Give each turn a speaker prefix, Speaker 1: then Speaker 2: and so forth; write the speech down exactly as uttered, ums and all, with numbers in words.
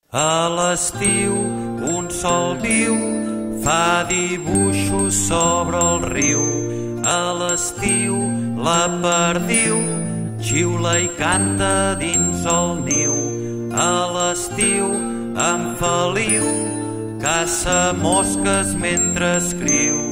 Speaker 1: A l'estiu un sol viu fa dibuixos sobre el riu. A l'estiu la perdiu xiula i canta dins el niu. A l'estiu en Feliu caça mosques mentre escriu.